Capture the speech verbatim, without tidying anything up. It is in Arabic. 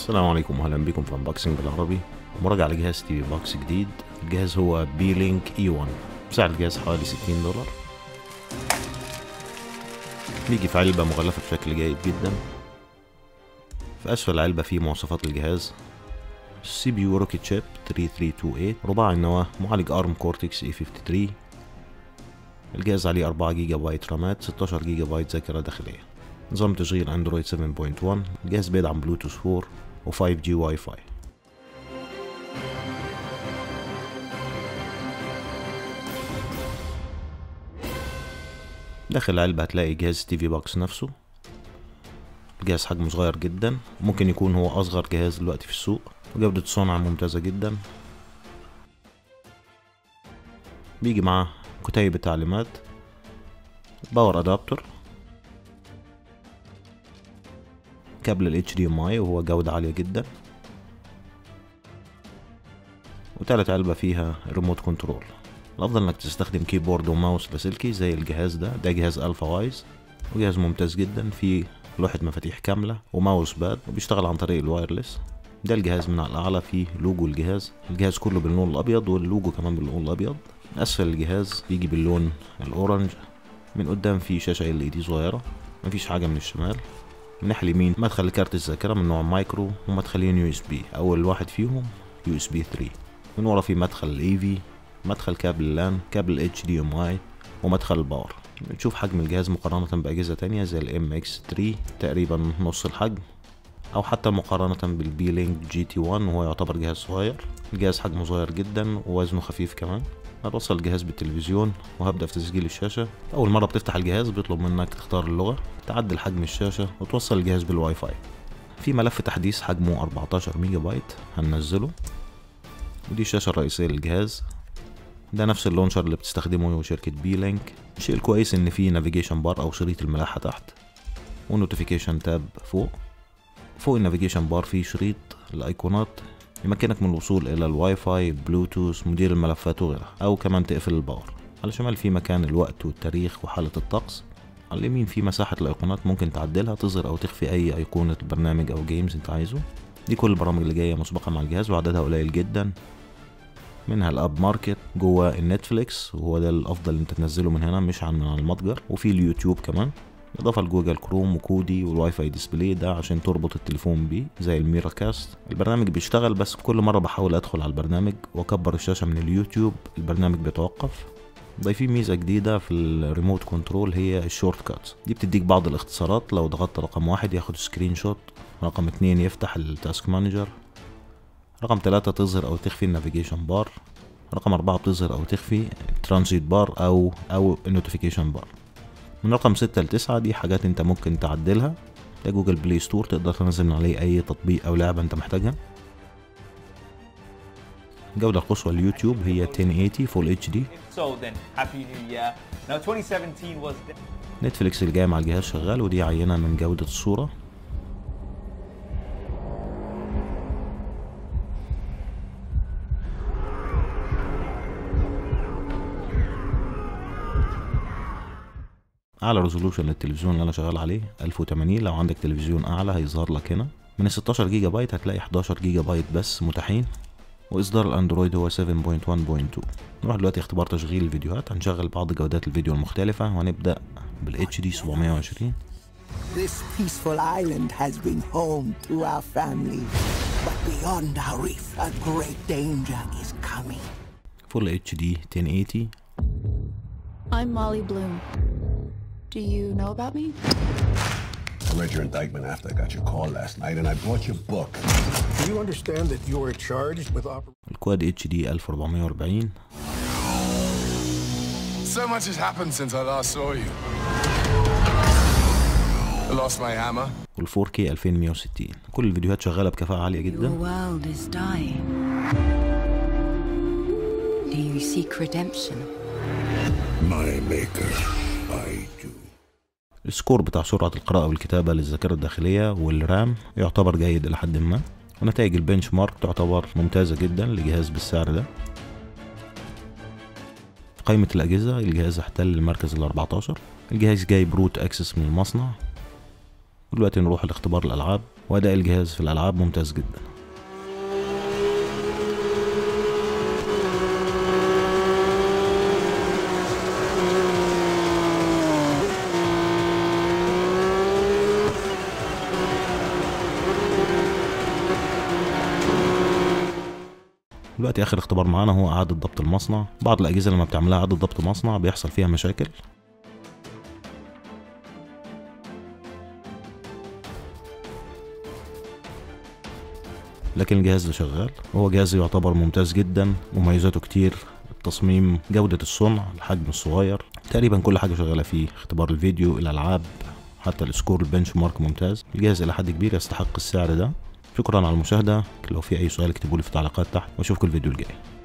السلام عليكم واهلا بكم في انبوكسنج بالعربي. مراجعة لجهاز تي في بوكس جديد. الجهاز هو بي-لينك اي واحد. سعر الجهاز حوالي ستين دولار. بيجي في علبة مغلفة بشكل جيد جدا. في اسفل العلبة فيه مواصفات الجهاز: سي بي يو روكيت شيب ثلاثة ثلاثة اثنين ثمانية رباعي النواة، معالج ارم كورتكس اي ثلاثة وخمسين. الجهاز عليه أربعة جيجا بايت رامات، ستاشر جيجا بايت ذاكرة داخلية. نظام تشغيل اندرويد سبعة نقطة واحد. الجهاز بيدعم بلوتوث أربعة و خمسة جي واي فاي. داخل العلبة هتلاقي جهاز تي في بوكس نفسه. الجهاز حجمه صغير جدا، ممكن يكون هو اصغر جهاز دلوقتي في السوق، وجودة الصنع ممتازة جدا. بيجي معاه كتيب التعليمات، باور ادابتر، كابل ال اتش دي ام اي وهو جودة عالية جدا، وتالت علبة فيها ريموت كنترول. الافضل انك تستخدم كيبورد وماوس لاسلكي زي الجهاز ده. ده جهاز الفا وايز وجهاز ممتاز جدا، فيه لوحة مفاتيح كاملة وماوس باد وبيشتغل عن طريق الوايرلس. ده الجهاز من على الاعلى، فيه لوجو الجهاز. الجهاز كله باللون الابيض واللوجو كمان باللون الابيض. اسفل الجهاز بيجي باللون الاورنج. من قدام فيه شاشة ال اي دي صغيرة، مفيش حاجة من الشمال. من ناحية اليمين مدخل كارت الذاكرة من نوع مايكرو ومدخلين يو اس بي. اول واحد فيهم يو اس بي ثلاثة. من ورا في مدخل الاي في، مدخل كابل لان، كابل اتش دي ام اي، ومدخل الباور. بتشوف حجم الجهاز مقارنة بأجهزة تانية زي الام اكس ثلاثة تقريبا نص الحجم، او حتى مقارنة بالبي-لينك جي تي واحد وهو يعتبر جهاز صغير. الجهاز حجمه صغير جدا ووزنه خفيف كمان. هنوصل الجهاز بالتلفزيون وهبدأ في تسجيل الشاشة. اول مرة بتفتح الجهاز بيطلب منك تختار اللغة، تعدل حجم الشاشة وتوصل الجهاز بالواي فاي. في ملف تحديث حجمه أربعتاشر ميجا بايت هننزله. ودي الشاشة الرئيسية للجهاز. ده نفس اللونشر اللي بتستخدمه شركة بي-لينك. الشيء الكويس ان فيه نافيجيشن بار او شريط الملاحة تحت، ونوتيفيكيشن تاب فوق. فوق النافيجيشن بار فيه شريط الايقونات يمكنك من الوصول الى الواي فاي، بلوتوث، مدير الملفات وغيرها، او كمان تقفل الباور. على الشمال في مكان الوقت والتاريخ وحالة الطقس. على اليمين في مساحة الايقونات ممكن تعدلها، تظهر او تخفي اي ايقونة برنامج او جيمز انت عايزه. دي كل البرامج اللي جاية مسبقة مع الجهاز وعددها قليل جدا. منها الاب ماركت، جوه النتفليكس وهو ده الافضل انت تنزله من هنا مش عن من المتجر، وفي اليوتيوب كمان، اضافه لجوجل كروم وكودي والواي فاي ديسبلاي ده عشان تربط التليفون بيه زي الميرا كاست. البرنامج بيشتغل، بس كل مره بحاول ادخل على البرنامج واكبر الشاشه من اليوتيوب البرنامج بيتوقف. ضايفين ميزه جديده في الريموت كنترول، هي الشورت كاتس. دي بتديك بعض الاختصارات. لو ضغطت رقم واحد ياخد سكرين شوت، رقم اتنين يفتح التاسك مانجر، رقم ثلاثة تظهر او تخفي النافيجيشن بار، رقم أربعة بتظهر او تخفي ترانزيت بار او او النوتيفيكيشن بار. من رقم ستة لتسعة دي حاجات انت ممكن تعدلها. ده جوجل بلاي ستور، تقدر تنزل من عليه اي تطبيق او لعبة انت محتاجها. الجودة القصوى اليوتيوب هي ألف وثمانين فول اتش دي. نتفليكس اللي جاي مع الجهاز شغال، ودي عينة من جودة الصورة. اعلى ريزولوشن للتلفزيون اللي انا شغال عليه ألف وثمانين. لو عندك تلفزيون اعلى هيظهر لك هنا. من ستاشر جيجا بايت هتلاقي حداشر جيجا بايت بس متاحين، واصدار الاندرويد هو سبعة نقطة واحد نقطة اتنين. نروح دلوقتي اختبار تشغيل الفيديوهات. هنشغل بعض جودات الفيديو المختلفة وهنبدأ بالاتش دي سبعمية وعشرين. This peaceful island has been home to our family, but beyond our reef a great danger is coming. فول اتش دي ألف وثمانين. I'm Molly Bloom. Do you know about me? I read your indictment after I got your call last night, and I bought your book. Do you understand that you are charged with operation? الكواد اتش دي ألف وأربعمية وأربعين. So much has happened since I last saw you. I lost my hammer. وال فور كيه ألفين ومية وستين. كل الفيديوهات شغالة بكفاءة عالية جدا. Your world is dying. Do you seek redemption? My maker, I do. السكور بتاع سرعة القراءة والكتابة للذاكرة الداخلية والرام يعتبر جيد إلى حد ما، ونتائج البنش مارك تعتبر ممتازة جدا لجهاز بالسعر ده. قائمة الأجهزة، الجهاز احتل المركز الأربعتاشر. الجهاز جاي بروت أكسس من المصنع. ودلوقتي نروح لاختبار الألعاب، وأداء الجهاز في الألعاب ممتاز جدا. دلوقتي آخر اختبار معانا هو إعادة ضبط المصنع. بعض الأجهزة لما بتعملها إعادة ضبط مصنع بيحصل فيها مشاكل، لكن الجهاز ده شغال. هو جهاز يعتبر ممتاز جدا، مميزاته كتير، التصميم، جودة الصنع، الحجم الصغير، تقريبا كل حاجة شغالة فيه. اختبار الفيديو، الألعاب، حتى السكور البنش مارك ممتاز. الجهاز إلى حد كبير يستحق السعر ده. شكرا على المشاهدة. لو في أي سؤال اكتبولي في التعليقات تحت، وأشوفكم الفيديو الجاي.